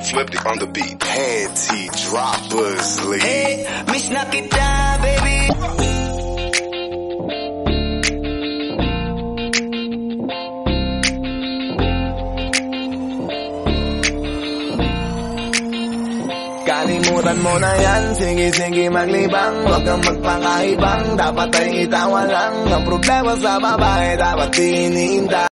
Flipped on the beat. Panty droppers, lead. Hey, miss na kita, baby. Kalimutan mo na yan, sige maglibang. Huwag kang magpakaibang, dapat ay itawa lang. Ang problema sa babae, dapat iniinda.